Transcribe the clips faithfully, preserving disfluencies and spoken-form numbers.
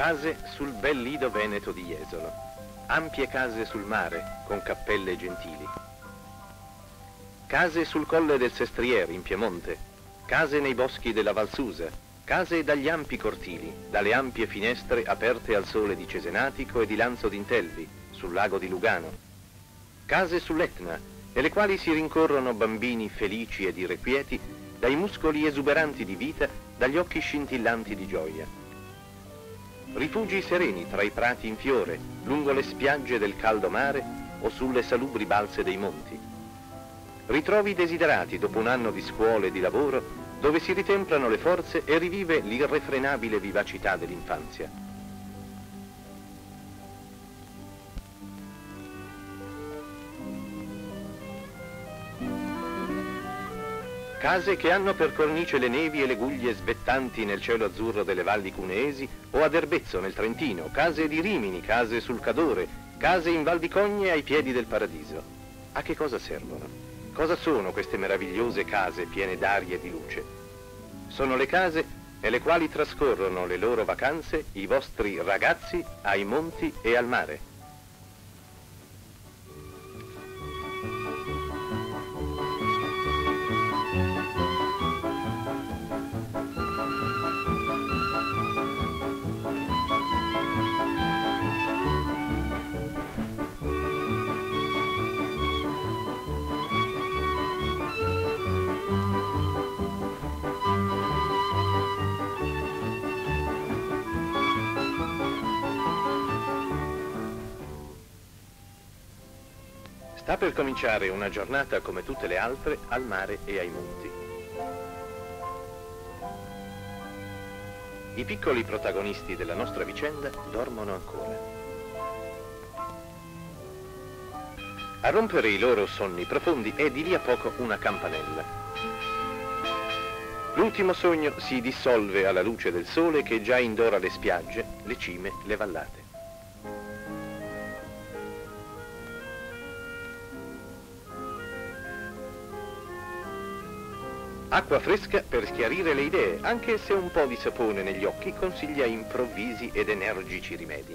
Case sul bel lido veneto di Jesolo. Ampie case sul mare, con cappelle gentili. Case sul colle del Sestriere, in Piemonte. Case nei boschi della Valsusa. Case dagli ampi cortili, dalle ampie finestre aperte al sole di Cesenatico e di Lanzo d'Intelvi, sul lago di Lugano. Case sull'Etna, nelle quali si rincorrono bambini felici ed irrequieti, dai muscoli esuberanti di vita, dagli occhi scintillanti di gioia. Rifugi sereni tra i prati in fiore, lungo le spiagge del caldo mare o sulle salubri balze dei monti. Ritrovi desiderati dopo un anno di scuole e di lavoro, dove si ritemplano le forze e rivive l'irrefrenabile vivacità dell'infanzia. Case che hanno per cornice le nevi e le guglie svettanti nel cielo azzurro delle valli cuneesi o ad Erbezzo nel Trentino, case di Rimini, case sul Cadore, case in Val di Cogne ai piedi del Paradiso. A che cosa servono? Cosa sono queste meravigliose case piene d'aria e di luce? Sono le case nelle quali trascorrono le loro vacanze i vostri ragazzi ai monti e al mare. Sta per cominciare una giornata come tutte le altre al mare e ai monti. I piccoli protagonisti della nostra vicenda dormono ancora. A rompere i loro sonni profondi è di lì a poco una campanella. L'ultimo sogno si dissolve alla luce del sole che già indora le spiagge, le cime, le vallate. Acqua fresca per schiarire le idee, anche se un po' di sapone negli occhi consiglia improvvisi ed energici rimedi.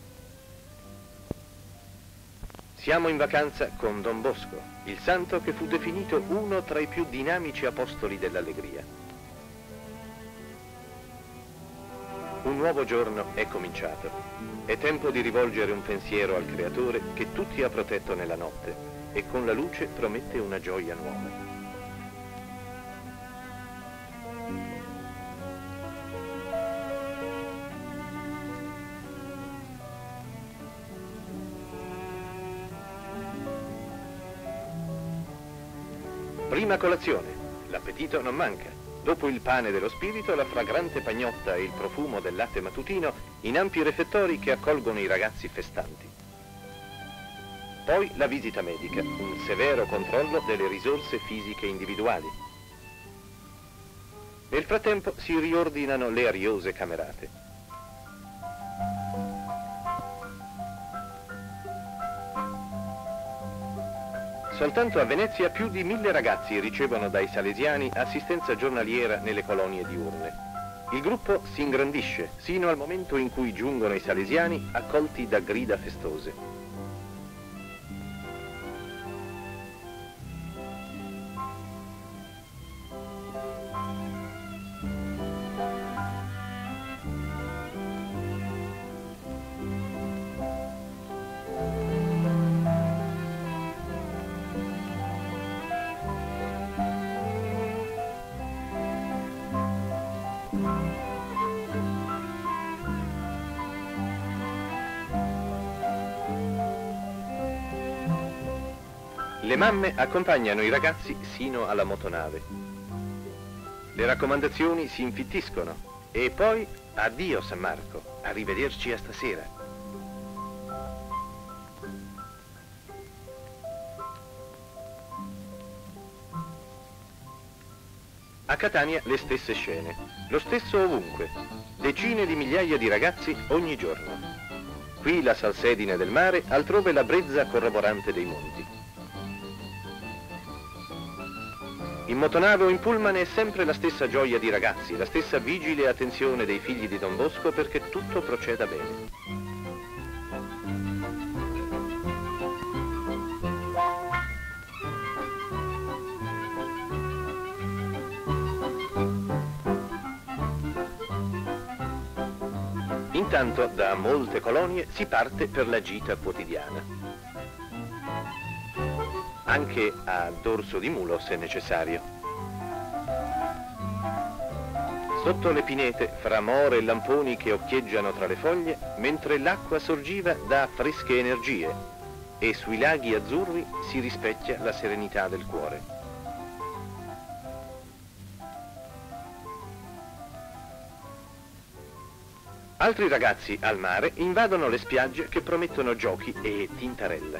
Siamo in vacanza con Don Bosco, il santo che fu definito uno tra i più dinamici apostoli dell'allegria. Un nuovo giorno è cominciato. È tempo di rivolgere un pensiero al Creatore che tutti ha protetto nella notte e con la luce promette una gioia nuova. Prima colazione, l'appetito non manca. Dopo il pane dello spirito, la fragrante pagnotta e il profumo del latte mattutino in ampi refettori che accolgono i ragazzi festanti. Poi la visita medica, un severo controllo delle risorse fisiche individuali. Nel frattempo si riordinano le ariose camerate. Soltanto a Venezia più di mille ragazzi ricevono dai salesiani assistenza giornaliera nelle colonie diurne. Il gruppo si ingrandisce sino al momento in cui giungono i salesiani accolti da grida festose. Le mamme accompagnano i ragazzi sino alla motonave. Le raccomandazioni si infittiscono e poi addio San Marco, arrivederci a stasera. A Catania le stesse scene, lo stesso ovunque, decine di migliaia di ragazzi ogni giorno. Qui la salsedine del mare, altrove la brezza corroborante dei monti. In motonave o in pullman è sempre la stessa gioia di ragazzi, la stessa vigile attenzione dei figli di Don Bosco perché tutto proceda bene. Intanto da molte colonie si parte per la gita quotidiana, anche a dorso di mulo se necessario. Sotto le pinete, fra more e lamponi che occhieggiano tra le foglie, mentre l'acqua sorgiva dà fresche energie e sui laghi azzurri si rispecchia la serenità del cuore. Altri ragazzi al mare invadono le spiagge che promettono giochi e tintarella.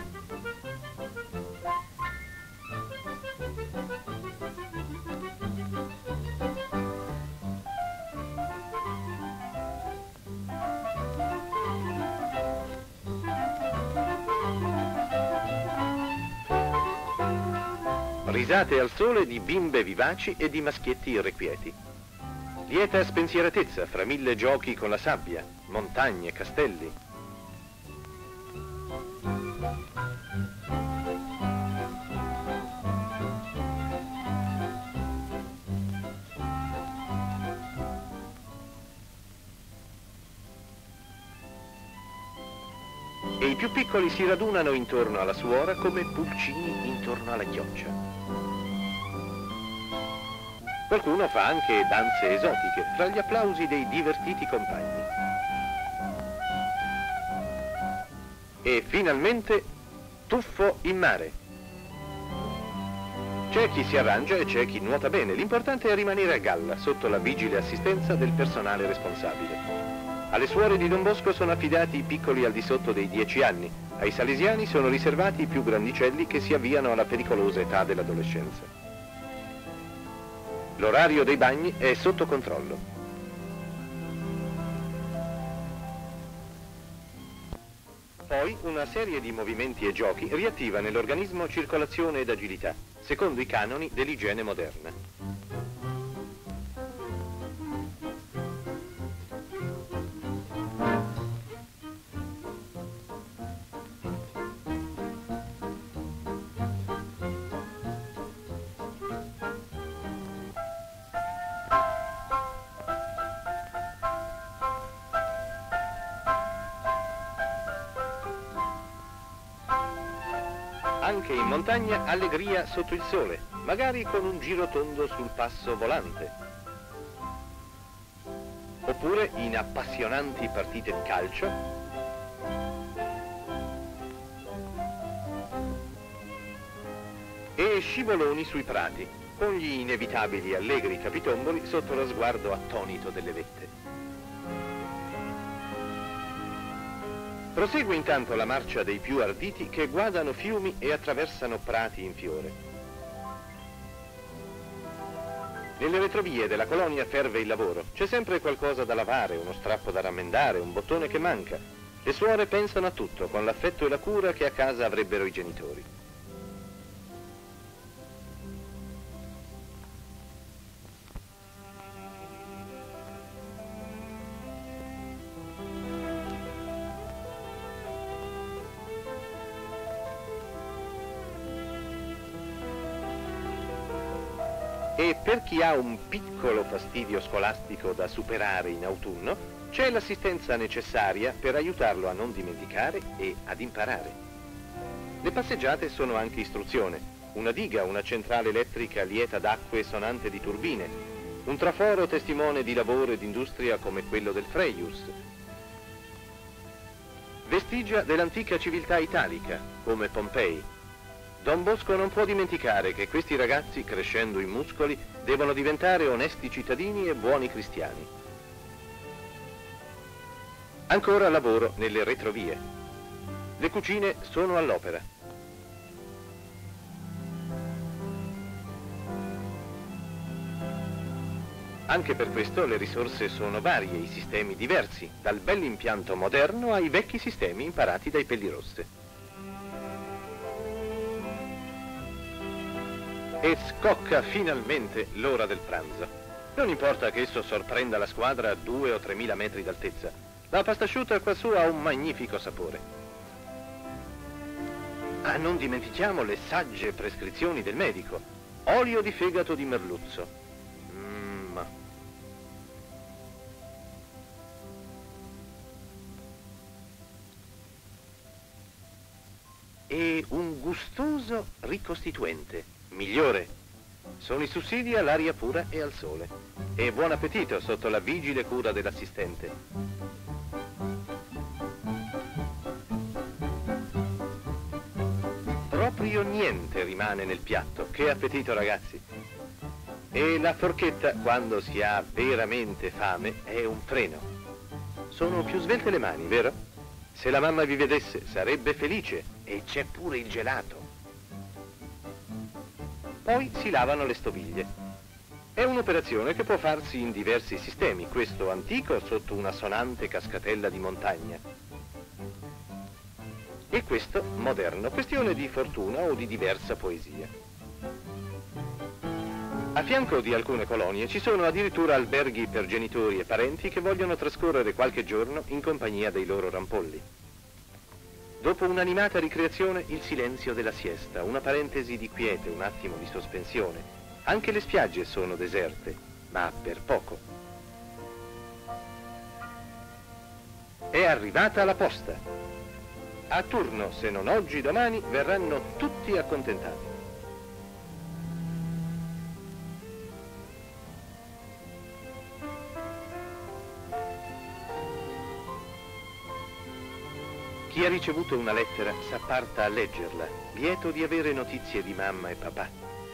Risate al sole di bimbe vivaci e di maschietti irrequieti. Lieta spensieratezza fra mille giochi con la sabbia, montagne, castelli. E i più piccoli si radunano intorno alla suora come pulcini intorno alla chioccia. Qualcuno fa anche danze esotiche, fra gli applausi dei divertiti compagni. E finalmente, tuffo in mare. C'è chi si arrangia e c'è chi nuota bene, l'importante è rimanere a galla, sotto la vigile assistenza del personale responsabile. Alle suore di Don Bosco sono affidati i piccoli al di sotto dei dieci anni, ai salesiani sono riservati i più grandicelli che si avviano alla pericolosa età dell'adolescenza. L'orario dei bagni è sotto controllo. Poi una serie di movimenti e giochi riattiva nell'organismo circolazione ed agilità, secondo i canoni dell'igiene moderna. Anche in montagna allegria sotto il sole, magari con un giro tondo sul passo volante. Oppure in appassionanti partite di calcio. E scivoloni sui prati, con gli inevitabili allegri capitomboli sotto lo sguardo attonito delle vette. Prosegue intanto la marcia dei più arditi che guardano fiumi e attraversano prati in fiore. Nelle retrovie della colonia ferve il lavoro, c'è sempre qualcosa da lavare, uno strappo da rammendare, un bottone che manca. Le suore pensano a tutto, con l'affetto e la cura che a casa avrebbero i genitori. E per chi ha un piccolo fastidio scolastico da superare in autunno, c'è l'assistenza necessaria per aiutarlo a non dimenticare e ad imparare. Le passeggiate sono anche istruzione. Una diga, una centrale elettrica lieta d'acque sonante di turbine, un traforo testimone di lavoro ed industria come quello del Freius. Vestigia dell'antica civiltà italica, come Pompei. Don Bosco non può dimenticare che questi ragazzi, crescendo in muscoli, devono diventare onesti cittadini e buoni cristiani. Ancora lavoro nelle retrovie. Le cucine sono all'opera. Anche per questo le risorse sono varie, i sistemi diversi, dal bell'impianto moderno ai vecchi sistemi imparati dai Pellirosse. E scocca finalmente l'ora del pranzo. Non importa che esso sorprenda la squadra a due o tremila metri d'altezza. La pasta asciutta quassù ha un magnifico sapore. Ah, non dimentichiamo le sagge prescrizioni del medico. Olio di fegato di merluzzo. Mm. E un gustoso ricostituente. Migliore. Sono i sussidi all'aria pura e al sole. E buon appetito sotto la vigile cura dell'assistente. Proprio niente rimane nel piatto. Che appetito, ragazzi! E la forchetta, quando si ha veramente fame, è un freno. Sono più svelte le mani, vero? Se la mamma vi vedesse, sarebbe felice. E c'è pure il gelato. Poi si lavano le stoviglie. È un'operazione che può farsi in diversi sistemi, questo antico sotto una sonante cascatella di montagna. E questo moderno, questione di fortuna o di diversa poesia. A fianco di alcune colonie ci sono addirittura alberghi per genitori e parenti che vogliono trascorrere qualche giorno in compagnia dei loro rampolli. Dopo un'animata ricreazione, il silenzio della siesta, una parentesi di quiete, un attimo di sospensione. Anche le spiagge sono deserte, ma per poco. È arrivata la posta. A turno, se non oggi, domani, verranno tutti accontentati. Chi ha ricevuto una lettera s'apparta a leggerla, lieto di avere notizie di mamma e papà.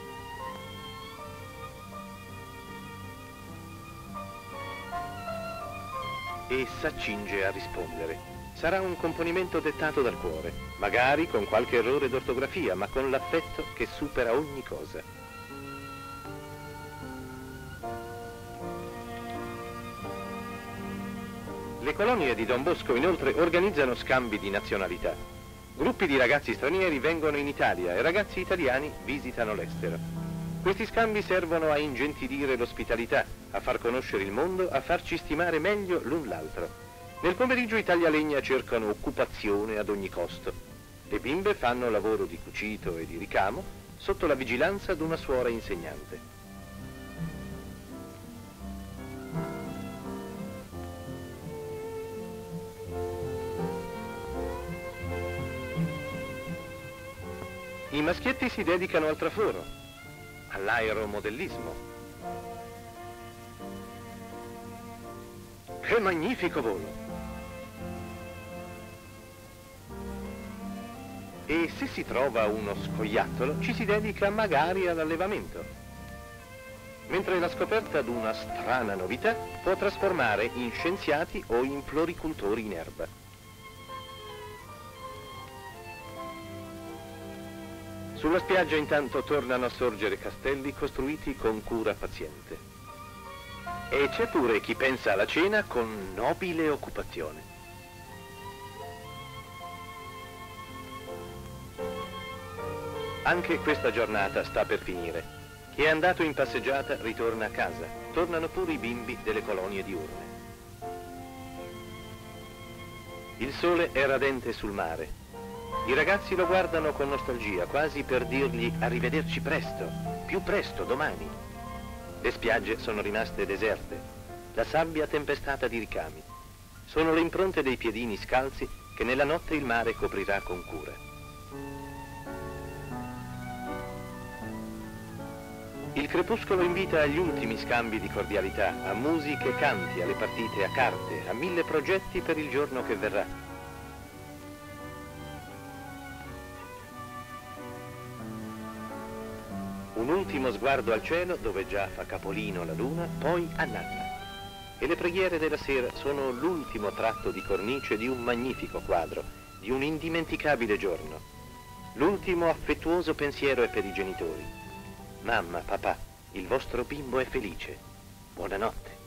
E s'accinge a rispondere. Sarà un componimento dettato dal cuore, magari con qualche errore d'ortografia, ma con l'affetto che supera ogni cosa. Le colonie di Don Bosco inoltre organizzano scambi di nazionalità. Gruppi di ragazzi stranieri vengono in Italia e ragazzi italiani visitano l'estero. Questi scambi servono a ingentilire l'ospitalità, a far conoscere il mondo, a farci stimare meglio l'un l'altro. Nel pomeriggio i taglialegna cercano occupazione ad ogni costo. Le bimbe fanno lavoro di cucito e di ricamo sotto la vigilanza di una suora insegnante. I maschietti si dedicano al traforo, all'aeromodellismo. Che magnifico volo! E se si trova uno scoiattolo, ci si dedica magari all'allevamento. Mentre la scoperta di una strana novità può trasformare in scienziati o in floricultori in erba. Sulla spiaggia intanto tornano a sorgere castelli costruiti con cura paziente. E c'è pure chi pensa alla cena con nobile occupazione. Anche questa giornata sta per finire. Chi è andato in passeggiata ritorna a casa. Tornano pure i bimbi delle colonie diurne. Il sole è radente sul mare. I ragazzi lo guardano con nostalgia, quasi per dirgli arrivederci presto, più presto, domani. Le spiagge sono rimaste deserte, la sabbia tempestata di ricami. Sono le impronte dei piedini scalzi che nella notte il mare coprirà con cura. Il crepuscolo invita agli ultimi scambi di cordialità, a musiche, canti, alle partite a carte, a mille progetti per il giorno che verrà. Un ultimo sguardo al cielo dove già fa capolino la luna, poi a nanna. E le preghiere della sera sono l'ultimo tratto di cornice di un magnifico quadro, di un indimenticabile giorno. L'ultimo affettuoso pensiero è per i genitori. Mamma, papà, il vostro bimbo è felice. Buonanotte.